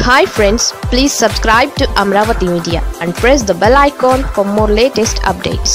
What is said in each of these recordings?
Hi friends, please subscribe to Amravati Media and press the bell icon for more latest updates.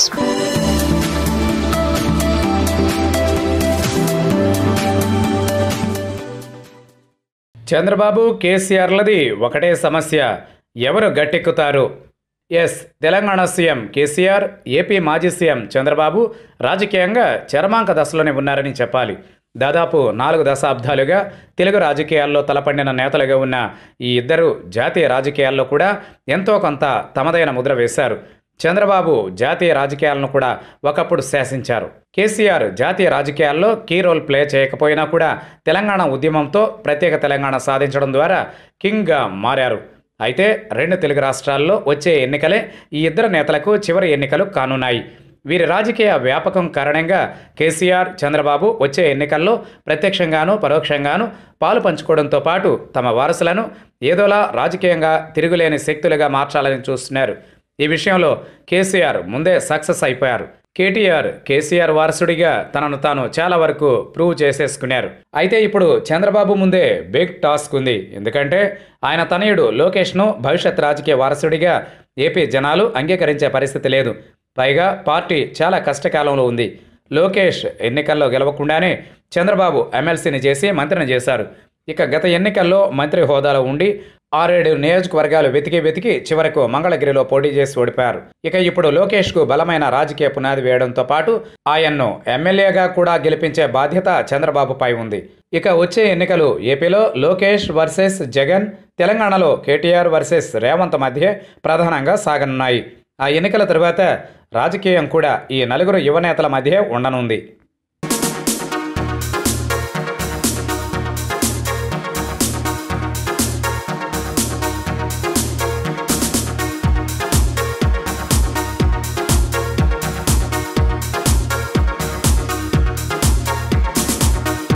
Chandrababu కేసీఆర్లది ఒకటే సమస్య, ఎవరు గట్టెక్కుతారు? Yes, Telangana CM KCR, AP మాజీ CM Chandrababu రాజకీయంగా చరమాంక దశలోనే ఉన్నారని చెప్పాలి. దాదాపు 4 దశాబ్దాలుగా తెలుగు రాజకీయాల్లో తలపండిన నేతలుగా ఉన్న ఈ ఇద్దరు జాతీయ రాజకీయాల్లో కూడా ఎంతో కొంత తమదైన ముద్ర వేశారు. చంద్రబాబు జాతీయ రాజకీయాలను కూడా ఒకప్పుడు శాసించారు. కేసీఆర్ జాతీయ రాజకీయాల్లో కీ రోల్ ప్లే చేయకపోయినా కూడా తెలంగాణ ఉద్యమంతో ప్రత్యేక తెలంగాణ సాధించడం ద్వారా కింగ్గా మారారు. అయితే 2 తెలుగు రాష్ట్రాల్లో వచ్చే ఎన్నికలే ఈ ఇద్దరు నేతలకు చివరి ఎన్నికలు కానున్నాయి. వీరి రాజకీయ వ్యాపకం కారణంగా కేసీఆర్, చంద్రబాబు వచ్చే ఎన్నికల్లో ప్రత్యక్షంగానూ పరోక్షంగానూ పాలు పంచుకోవడంతో పాటు తమ వారసులను ఏదోలా రాజకీయంగా తిరుగులేని శక్తులుగా మార్చాలని చూస్తున్నారు. ఈ విషయంలో కేసీఆర్ ముందే సక్సెస్ అయిపోయారు. కేసీఆర్ వారసుడిగా తనను తాను చాలా వరకు ప్రూవ్ చేసేసుకున్నారు. అయితే ఇప్పుడు చంద్రబాబు ముందే బిగ్ టాస్క్ ఉంది. ఎందుకంటే ఆయన తనయుడు లోకేష్ను భవిష్యత్ రాజకీయ వారసుడిగా ఏపీ జనాలు అంగీకరించే పరిస్థితి లేదు. పైగా పార్టీ చాలా కష్టకాలంలో ఉంది. లోకేష్ ఎన్నికల్లో గెలవకుండానే చంద్రబాబు ఎమ్మెల్సీని చేసి మంత్రిని చేశారు. ఇక గత ఎన్నికల్లో మంత్రి హోదాలో ఉండి 6-7 నియోజకవర్గాలు వెతికి చివరకు మంగళగిరిలో పోటీ చేసి ఓడిపారు. ఇక ఇప్పుడు లోకేష్కు బలమైన రాజకీయ పునాది వేయడంతో పాటు ఆయన్ను ఎమ్మెల్యేగా కూడా గెలిపించే బాధ్యత చంద్రబాబుపై ఉంది. ఇక వచ్చే ఎన్నికలు ఏపీలో లోకేష్ వర్సెస్ జగన్, తెలంగాణలో కేటీఆర్ వర్సెస్ రేవంత్ మధ్య ప్రధానంగా సాగనున్నాయి. ఆ ఎన్నికల తరువాత రాజకీయం కూడా ఈ 4 యువనేతల మధ్య ఉండనుంది.